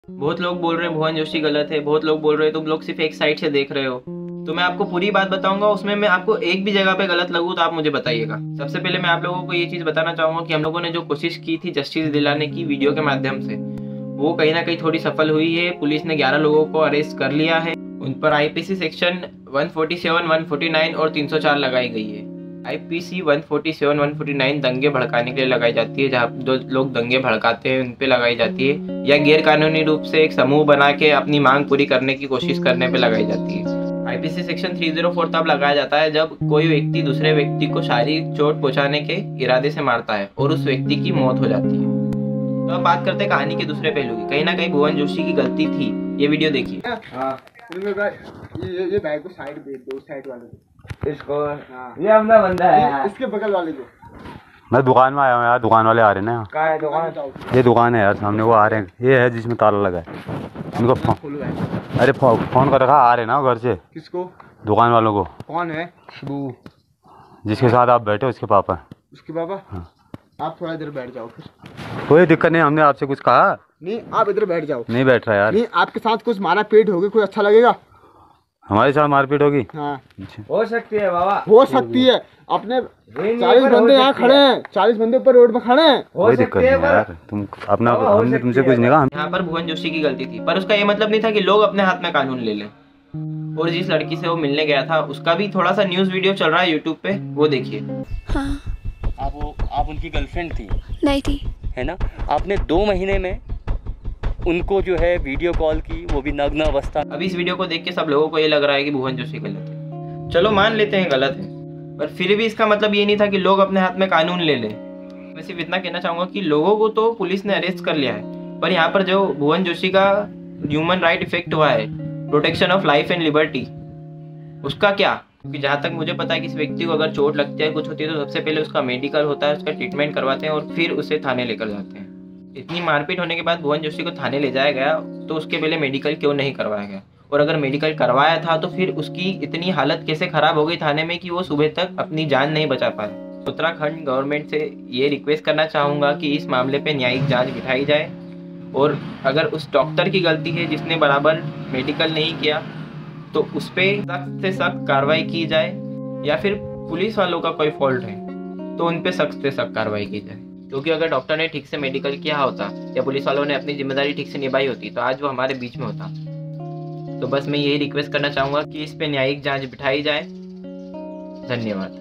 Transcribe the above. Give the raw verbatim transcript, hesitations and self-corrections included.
बहुत लोग बोल रहे हैं भुवन जोशी गलत है, बहुत लोग बोल रहे हैं तुम लोग सिर्फ एक साइड से देख रहे हो। तो मैं आपको पूरी बात बताऊंगा, उसमें मैं आपको एक भी जगह पे गलत लगूँ तो आप मुझे बताइएगा। सबसे पहले मैं आप लोगों को ये चीज़ बताना चाहूँगा कि हम लोगों ने जो कोशिश की थी जस्टिस दिलाने की वीडियो के माध्यम से, वो कहीं ना कहीं थोड़ी सफल हुई है। पुलिस ने ग्यारह लोगों को अरेस्ट कर लिया है। उन पर आईपीसी सेक्शन एक सौ सैंतालीस, एक सौ उनचास और तीन सौ चार लगाई गई है। आईपीसी एक सौ सैंतालीस, एक सौ उनचास दंगे भड़काने के लिए लगाई जाती है, जहाँ जो लोग दंगे भड़काते हैं उन पे लगाई जाती है, या गैर कानूनी रूप से एक समूह बना के अपनी मांग पूरी करने की कोशिश करने पे लगाई जाती है। आईपीसी सेक्शन तीन सौ चार तब लगाया जाता है जब कोई व्यक्ति दूसरे व्यक्ति को शारीरिक चोट पहुंचाने के इरादे से मारता है और उस व्यक्ति की मौत हो जाती है। तो अब बात करते हैं कहानी के दूसरे पहलू की। कहीं ना कहीं भुवन जोशी की गलती थी, ये वीडियो देखिए। हाँ, ये ये बैग को साइड भेज दो, साइड वाले को इसको। हाँ, ये अपना बंदा है, इसके बगल वाले को। मैं दुकान में आया हूँ यार, दुकान वाले आ रहे हैं ना। कहाँ है दुकान? ये दुकान है यार, सामने वो आ रहे हैं। ये है जिसमें ताला लगा है, इनको फोन, अरे फो, फोन कर रखा, आ रहे ना घर से। किसको? दुकान वालों को। कौन है वो? जिसके साथ आप बैठे हो उसके पापा। उसके पापा? हाँ। आप थोड़ा इधर बैठ जाओ फिर। कोई दिक्कत नहीं, हमने आपसे कुछ कहा नहीं, आप इधर बैठ जाओ। नहीं बैठ रहा यार। नहीं, आपके साथ कुछ मारा पीट होगी, कोई अच्छा लगेगा? हमारे साथ मारपीट होगी? हाँ हो सकती है बाबा, हो सकती है। अपने चालीस बंदे यहाँ खड़े हैं, चालीस बंदे ऊपर रोड में खड़े हैं। कोई दिक्कत नहीं यार, तुम अपना, हमने तुमसे कुछ नहीं कहा। यहाँ पर भुवन जोशी की गलती थी, पर उसका ये मतलब नहीं था कि लोग अपने हाथ में कानून ले लें। और जिस लड़की से वो मिलने गया था उसका भी थोड़ा सा न्यूज वीडियो चल रहा है यूट्यूब पे, वो देखिए। हाँ। आप वो आप उनकी गर्लफ्रेंड थी? नहीं थी। है ना? आपने दो महीने में उनको जो है वीडियो कॉल की, वो भी नग्न अवस्था। अब इस वीडियो को देख के सब लोगों को ये लग रहा है कि भुवन जोशी गलत है। चलो मान लेते हैं गलत है, पर फिर भी इसका मतलब ये नहीं था कि लोग अपने हाथ में कानून ले लें। मैं सिर्फ इतना कहना चाहूँगा कि लोगों को तो पुलिस ने अरेस्ट कर लिया है, पर यहाँ पर जो भुवन जोशी का ह्यूमन राइट इफेक्ट हुआ है, protection of life and liberty, उसका क्या? क्योंकि जहाँ तक मुझे पता है कि इस व्यक्ति को अगर चोट लगती है, कुछ होती है, तो सबसे पहले उसका मेडिकल होता है, उसका ट्रीटमेंट करवाते हैं और फिर उसे थाने लेकर जाते हैं। इतनी मारपीट होने के बाद भुवन जोशी को थाने ले जाया गया, तो उसके पहले मेडिकल क्यों नहीं करवाया गया? और अगर मेडिकल करवाया था तो फिर उसकी इतनी हालत कैसे खराब हो गई थाने में कि वो सुबह तक अपनी जान नहीं बचा पाए? उत्तराखंड गवर्नमेंट से ये रिक्वेस्ट करना चाहूँगा कि इस मामले पे न्यायिक जांच बिठाई जाए, और अगर उस डॉक्टर की गलती है जिसने बराबर मेडिकल नहीं किया तो उस पर सख्त से सख्त कार्रवाई की जाए, या फिर पुलिस वालों का कोई फॉल्ट है तो उन पर सख्त से सख्त कार्रवाई की जाए। क्योंकि अगर डॉक्टर ने ठीक से मेडिकल किया होता या पुलिस वालों ने अपनी जिम्मेदारी ठीक से निभाई होती तो आज वो हमारे बीच में होता। तो बस मैं यही रिक्वेस्ट करना चाहूँगा कि इस पे न्यायिक जांच बिठाई जाए। धन्यवाद।